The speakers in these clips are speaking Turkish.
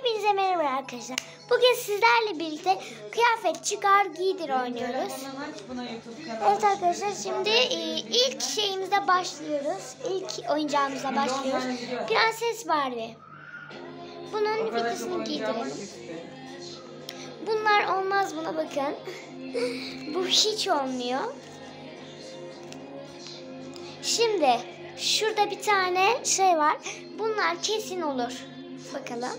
Hepinize merhaba arkadaşlar. Bugün sizlerle birlikte kıyafet çıkar giydir oynuyoruz. Evet arkadaşlar, şimdi ilk şeyimize başlıyoruz. İlk oyuncağımıza başlıyoruz. Prenses Barbie. Bunun videosunu giydirelim. Bunlar olmaz, buna bakın. Bu hiç olmuyor. Şimdi şurada bir tane şey var. Bunlar kesin olur. Bakalım.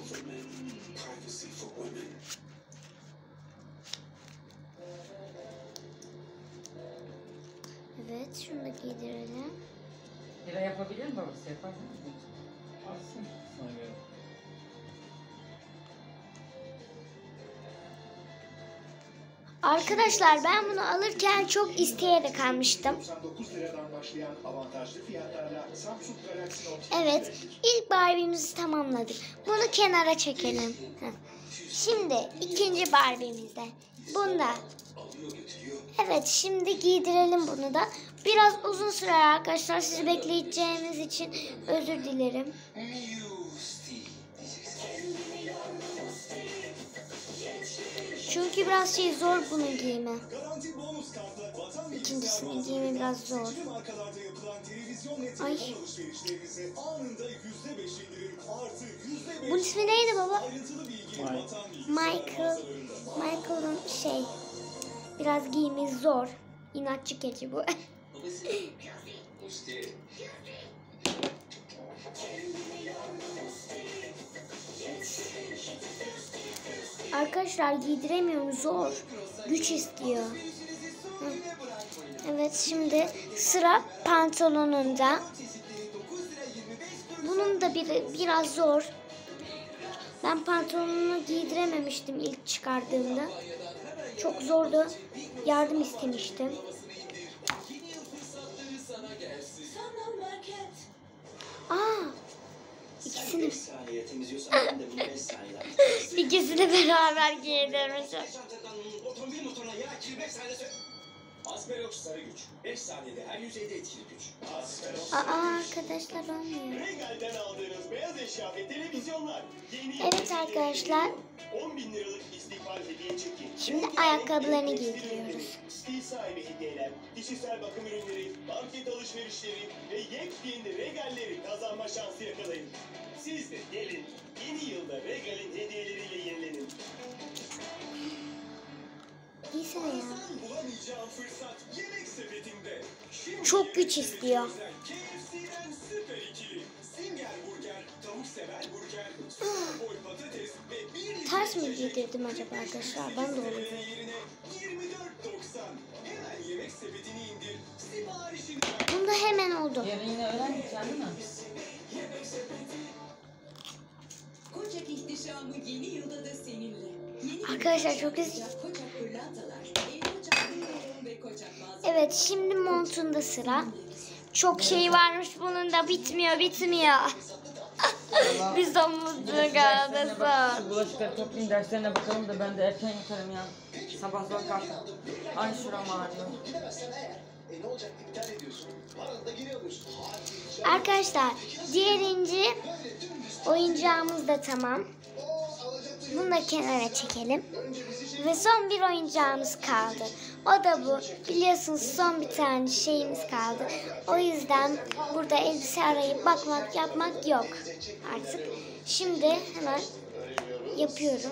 Evet, şunu da giydirelim. Lira yapabilir mi babası? Yapar mı? Arkadaşlar, ben bunu alırken çok isteyerek almıştım. Evet, ilk Barbie'mizi tamamladık. Bunu kenara çekelim. Şimdi ikinci Barbie'mizde. Bunda. Evet, şimdi giydirelim bunu da. Biraz uzun sürer arkadaşlar. Sizi bekleyeceğimiz için özür dilerim. Çünkü biraz zor bunun giyimi. İkincisini giyimi biraz zor. Ay. Bunun ismi neydi baba? Michael'ın biraz giyimi zor. İnatçı keçi bu. Arkadaşlar, giydiremiyorum, zor. Güç istiyor. Evet, şimdi sıra pantolonunda. Bunun da biraz zor. Ben pantolonunu giydirememiştim ilk çıkardığımda. Çok zordu. Yardım istemiştim. İkisini İkisini beraber giydirmişim. Asperox sarı güç. 5 saniyede her yüzeyde etkili güç. Arkadaşlar, olmuyor. Regal'den aldığınız beyaz eşya ve televizyonlar. Evet arkadaşlar. 10.000 liralık istikbal hediye çeki. Şimdi ayakkabılarını giydiriyoruz. Stil sahibi hediyeler, kişisel bakım ürünleri, market alışverişleri ve yepyeni Regal'leri kazanma şansı yakalayın. Siz de gelin, yeni yılda Regal'in hediyeleriyle yenilenin. Giysene ya. Bulamayacağın fırsat yemek sepetinde. Çok güç istiyor. KFC'den süper ikili. Singer burger, tavuk sever burger, boy patates ve bir Ters mi giydirdim acaba arkadaşlar? Ben de onu. yerine 24.90. Hemen yemek sepetini indir. Siparişini Bunda hemen oldu. Yarın yine öğrenmeyeceksin değil mi? Koçak ihtişamı yeni yılda da seninle. Arkadaşlar, çok güzel. Koçak pırlantalar, Koçak pırlantalar ve Koçak mağazaları. Evet, şimdi montunda sıra. Çok şey varmış bunun da, bitmiyor. Biz de mutluluk arası. Şu bulaşıkları toplayayım, derslerine bakalım da ben de erken yatarım ya. Sabah zor kalktım. Ay şuram ağrıyor. Arkadaşlar, diğerinci oyuncağımız da tamam. Bunu da kenara çekelim. Ve son bir oyuncağımız kaldı. O da bu. Biliyorsunuz, son bir tane şeyimiz kaldı. O yüzden burada elbise arayıp yapmak yok artık. Şimdi hemen yapıyorum.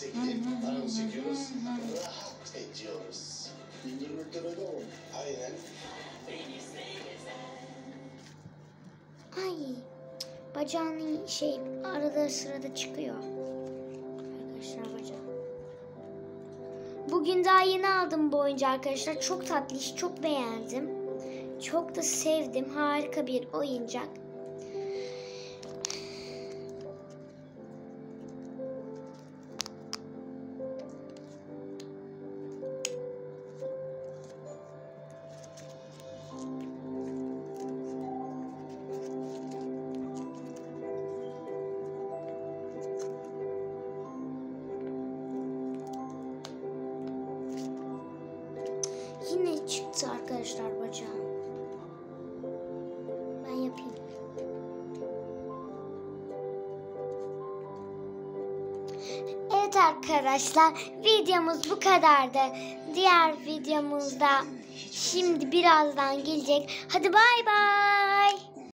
Ay, bacağının arada sırada çıkıyor. Arkadaşlar, bacağı. Bugün daha yeni aldım bu oyuncağı arkadaşlar. Çok tatlı, çok beğendim. Çok da sevdim. Harika bir oyuncak. Yine çıktı arkadaşlar bacağım. Ben yapayım. Evet arkadaşlar, videomuz bu kadardı. Diğer videomuzda şimdi birazdan gelecek. Hadi bay bay.